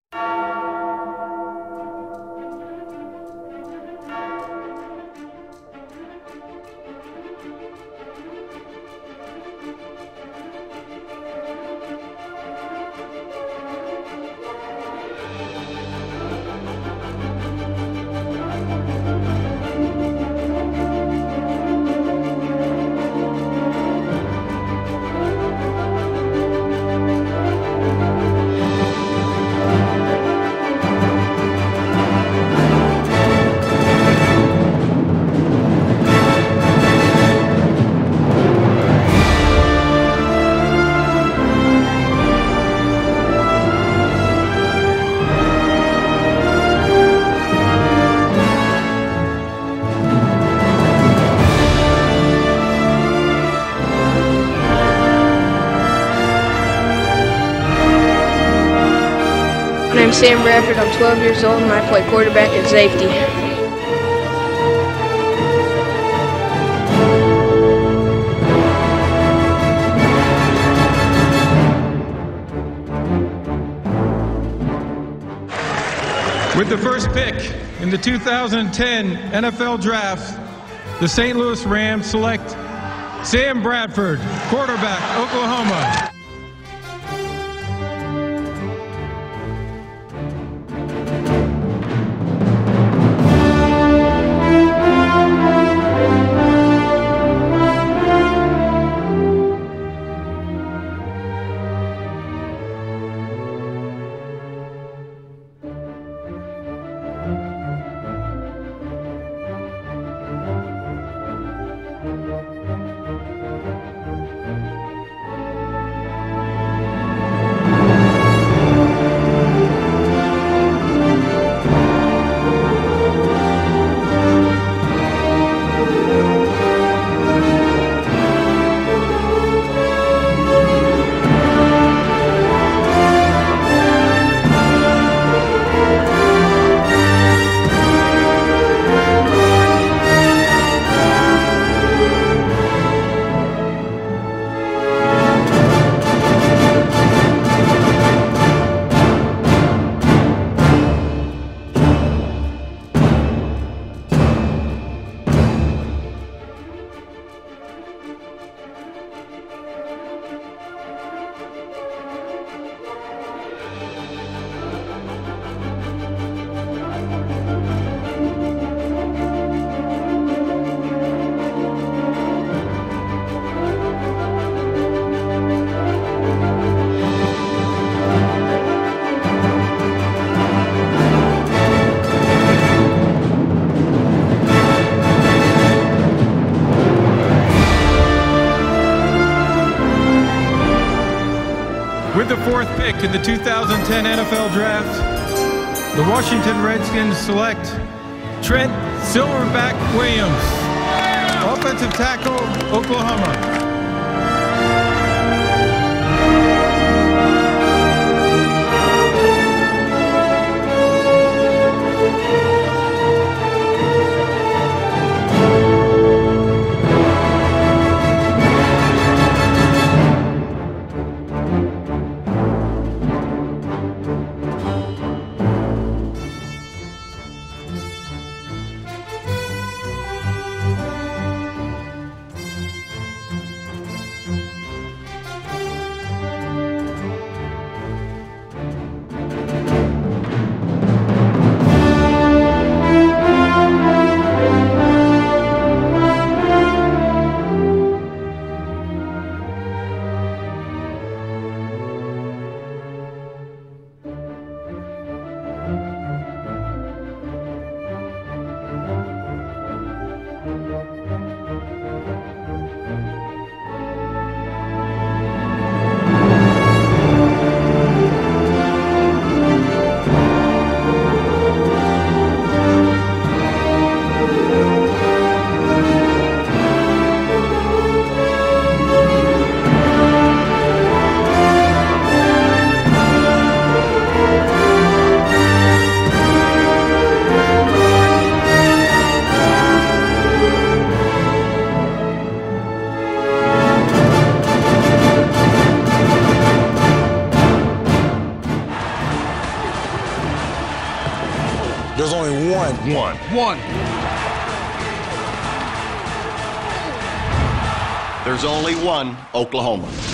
My name's Sam Bradford. I'm 12 years old and I play quarterback and safety. With the first pick in the 2010 NFL Draft, the St. Louis Rams select Sam Bradford, quarterback, Oklahoma. With the fourth pick in the 2010 NFL Draft, the Washington Redskins select Trent Silverback Williams, offensive tackle, Oklahoma. There's only one. One. There's only one Oklahoma.